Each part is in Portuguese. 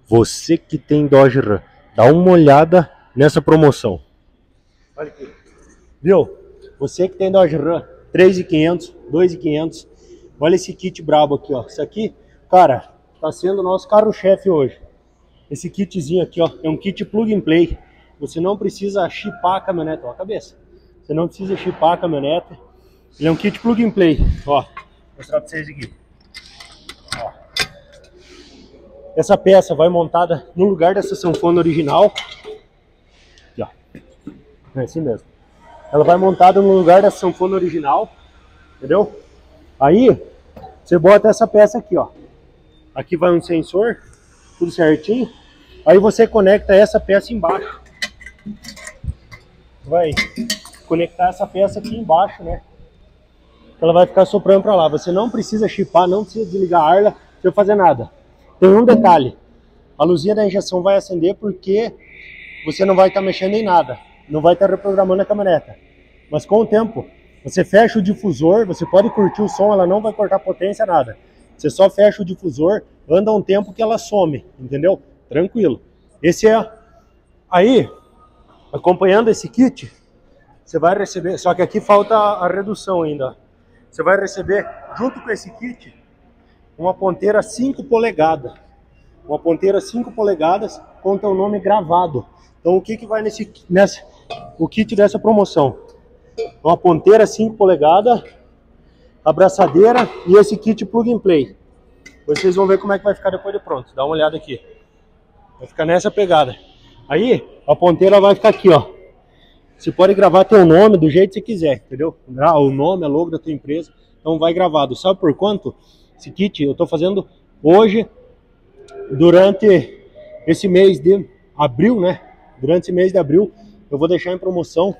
Você que tem Dodge Ram, dá uma olhada nessa promoção. Olha aqui. Viu? Você que tem Dodge Ram, 3.500, 2.500. Olha esse kit brabo aqui, ó. Isso aqui, cara, tá sendo o nosso carro-chefe hoje. Esse kitzinho aqui, ó, é um kit plug and play. Você não precisa chipar a caminhonete, ó, a cabeça. Você não precisa chipar a caminhonete. Ele é um kit plug and play, ó. Vou mostrar pra vocês aqui. Ó. Essa peça vai montada no lugar dessa sanfona original. Aqui, ó. É assim mesmo. Ela vai montada no lugar da sanfona original, entendeu? Aí, você bota essa peça aqui, ó. Aqui vai um sensor, tudo certinho. Aí você conecta essa peça embaixo. Vai conectar essa peça aqui embaixo, né? Ela vai ficar soprando para lá. Você não precisa chipar, não precisa desligar a Arla, não precisa fazer nada. Tem um detalhe. A luzinha da injeção vai acender porque você não vai estar mexendo em nada. Não vai estar reprogramando a caminhonete. Mas com o tempo, você fecha o difusor, você pode curtir o som, ela não vai cortar potência, nada. Você só fecha o difusor, anda um tempo que ela some, entendeu? Tranquilo. Esse é... Aí, acompanhando esse kit, você vai receber... Só que aqui falta a redução ainda. Você vai receber, junto com esse kit, uma ponteira 5 polegadas. Uma ponteira 5 polegadas com teu nome gravado. Então o que vai o kit dessa promoção? Uma ponteira 5 polegadas, abraçadeira e esse kit plug and play. Vocês vão ver como é que vai ficar depois de pronto. Dá uma olhada aqui. Vai ficar nessa pegada. Aí a ponteira vai ficar aqui, ó. Você pode gravar teu nome do jeito que você quiser, entendeu? O nome, a logo da tua empresa. Então vai gravado. Sabe por quanto? Esse kit eu tô fazendo hoje, durante esse mês de abril, né? Durante esse mês de abril, eu vou deixar em promoção.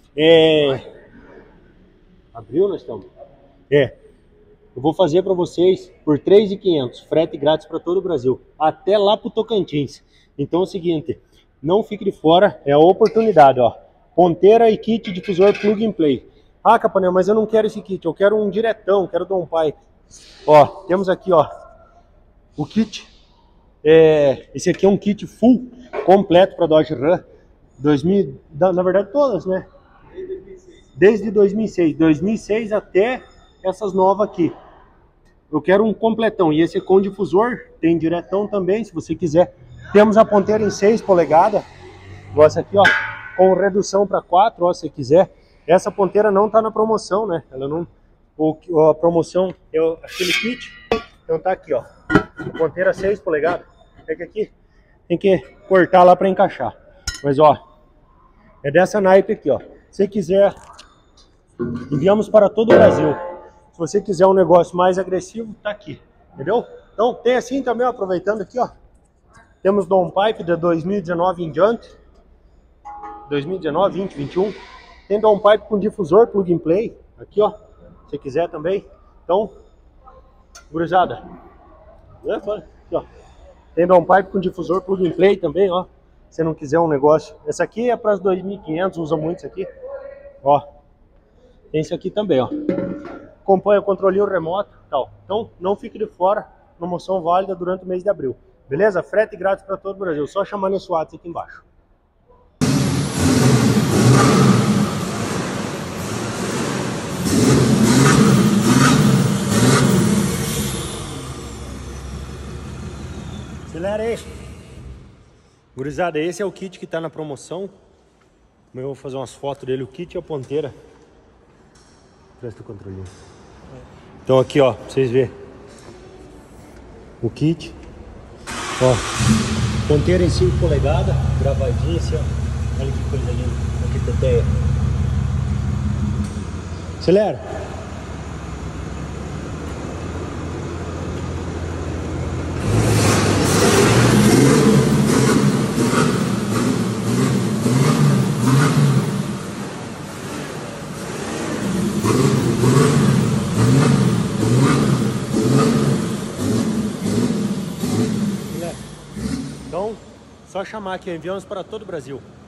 Abril nós estamos? Eu vou fazer para vocês por R$ 3.500, frete grátis para todo o Brasil, até lá pro Tocantins. Então é o seguinte, não fique de fora, é a oportunidade, ó. Ponteira e kit difusor plug and play. Ah, Capanema, mas eu não quero esse kit, eu quero um diretão, quero Dom Pai. Ó, temos aqui, ó, o kit. Esse aqui é um kit full, completo para Dodge Ram. Na verdade todas, né? Desde 2006. 2006 até essas novas aqui. Eu quero um completão. E esse é com difusor, tem diretão também, se você quiser. Temos a ponteira em 6 polegadas. Essa aqui, ó, com redução para 4, ó, se você quiser. Essa ponteira não tá na promoção, né? Ela não... A promoção é aquele kit. Então tá aqui, ó. Ponteira 6 polegadas. Pega aqui. Tem que cortar lá para encaixar. Mas, ó, é dessa naipe aqui, ó. Se quiser, enviamos para todo o Brasil. Se você quiser um negócio mais agressivo, tá aqui. Entendeu? Então tem assim também, ó, aproveitando aqui, ó. Temos Dom Pipe de 2019 em diante. 2019, 20, 21. Tem Dom Pipe com difusor plug and play. Aqui, ó. Se quiser também. Então, gurizada. Aqui, ó. Tem Dom Pipe com difusor plug and play também, ó. Se não quiser um negócio. Essa aqui é para as 2.500, usa muito isso aqui. Ó. Tem esse aqui também, ó. Acompanha o controlinho remoto e tal. Então, não fique de fora. Promoção válida durante o mês de abril. Beleza? Frete grátis para todo o Brasil. Só chamar nesse WhatsApp aqui embaixo. Acelera aí. Gurizada, esse é o kit que tá na promoção. Eu vou fazer umas fotos dele, o kit e a ponteira. Presta o controlinho. Então aqui, ó, pra vocês verem. O kit. Ó, ponteira em 5 polegadas, gravadinha assim, ó. Olha que coisa linda. Olha que teteia. Acelera. Então, só chamar aqui, enviamos para todo o Brasil.